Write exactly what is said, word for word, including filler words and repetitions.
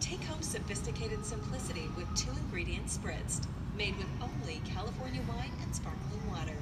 Take home sophisticated simplicity with two ingredient Spritzd, made with only California wine and sparkling water.